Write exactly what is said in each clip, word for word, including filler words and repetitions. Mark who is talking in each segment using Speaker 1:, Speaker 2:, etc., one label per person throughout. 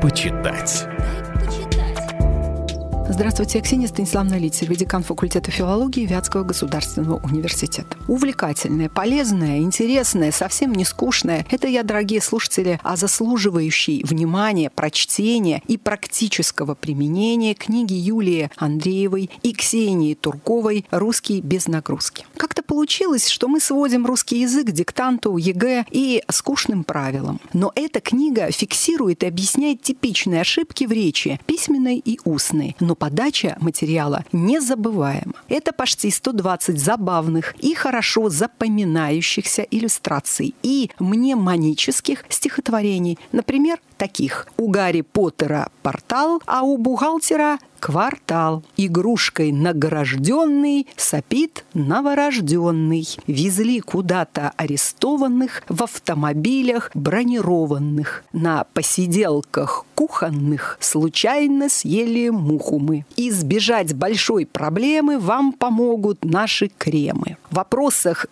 Speaker 1: почитать.
Speaker 2: Здравствуйте, я Ксения Станиславовна Литцева, декан факультета филологии Вятского государственного университета. Увлекательное, полезное, интересное, совсем не скучное – это я, дорогие слушатели, о заслуживающей внимания, прочтения и практического применения книги Юлии Андреевой и Ксении Турковой «Русский без нагрузки». Как-то получилось, что мы сводим русский язык к диктанту, ЕГЭ и скучным правилам. Но эта книга фиксирует и объясняет типичные ошибки в речи, письменной и устной. Но подача материала незабываема. Это почти сто двадцать забавных и хорошо запоминающихся иллюстраций и мнемонических стихотворений. Например, таких: «У Гарри Поттера портал, а у бухгалтера квартал. Игрушкой награжденный сопит новорожденный. Везли куда-то арестованных в автомобилях бронированных. На посиделках кухонных случайно съели муху мы. Избежать большой проблемы вам помогут наши кремы. В вопросах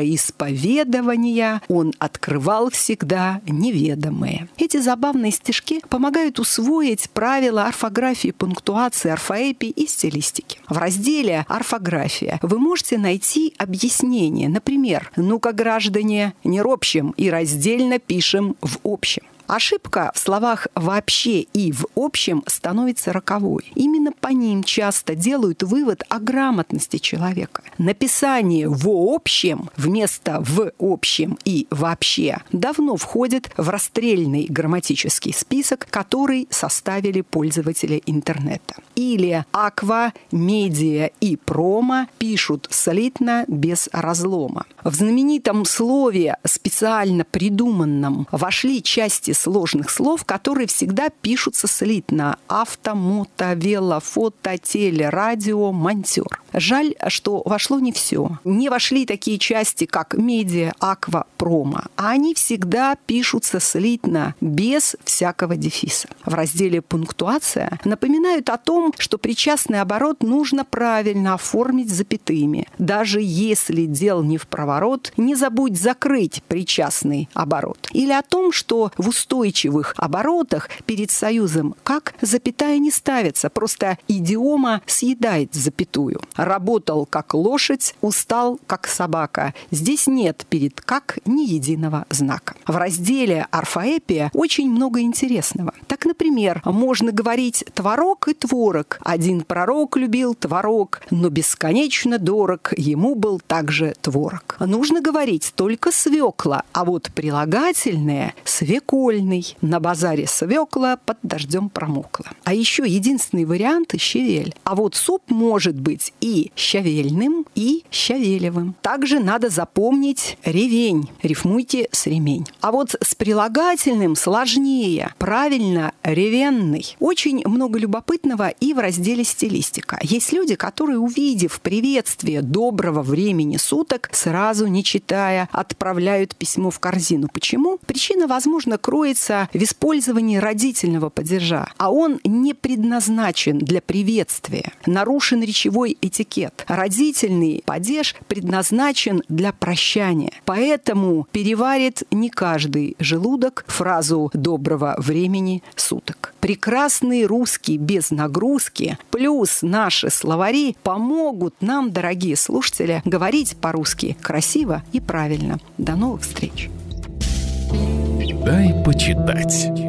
Speaker 2: вероисповедования он открывал всегда неведомые». Эти забавные стишки помогают усвоить правила орфографии, пунктуации, орфоэпии и стилистики. В разделе «Орфография» вы можете найти объяснение. Например, «Ну-ка, граждане, не ропщем и раздельно пишем в общем». Ошибка в словах «вообще» и «в общем» становится роковой. Именно по ним часто делают вывод о грамотности человека. Написание «в общем» вместо «в общем» и «вообще» давно входит в расстрельный грамматический список, который составили пользователи интернета. Или «аква», «медиа» и «промо» пишут слитно без разлома. В знаменитом слове, специально придуманном, вошли части сложных слов, которые всегда пишутся слитно: авто, мото, вело, фото, теле, радио, монтер. Жаль, что вошло не все. Не вошли такие части, как медиа, аква, промо. А они всегда пишутся слитно, без всякого дефиса. В разделе «Пунктуация» напоминают о том, что причастный оборот нужно правильно оформить запятыми. Даже если дел не в проворот, не забудь закрыть причастный оборот. Или о том, что в устойчивых оборотах перед союзом «как» запятая не ставится, просто идиома съедает запятую. Работал как лошадь, устал как собака. Здесь нет перед «как» ни единого знака. В разделе «Орфоэпия» очень много интересного. Так, например, можно говорить «творог» и «творог». Один пророк любил творог, но бесконечно дорог ему был также творог. Нужно говорить только «свекла», а вот прилагательное «свекольный». На базаре свекла, под дождем промокла. А еще единственный вариант – щавель. А вот суп может быть и щавельным, и щавелевым. Также надо запомнить ревень. Рифмуйте с ремень. А вот с прилагательным сложнее. Правильно, ревенный. Очень много любопытного и в разделе «Стилистика». Есть люди, которые, увидев приветствие доброго времени суток, сразу не читая, отправляют письмо в корзину. Почему? Причина, возможно, кроется в использовании родительного падежа, а он не предназначен для приветствия. Нарушен речевой этикет. Родительный падеж предназначен для прощания. Поэтому переварит не каждый желудок фразу «доброго времени суток». Прекрасный русский без нагрузки плюс наши словари помогут нам, дорогие слушатели, говорить по-русски красиво и правильно. До новых встреч!
Speaker 1: Дай почитать.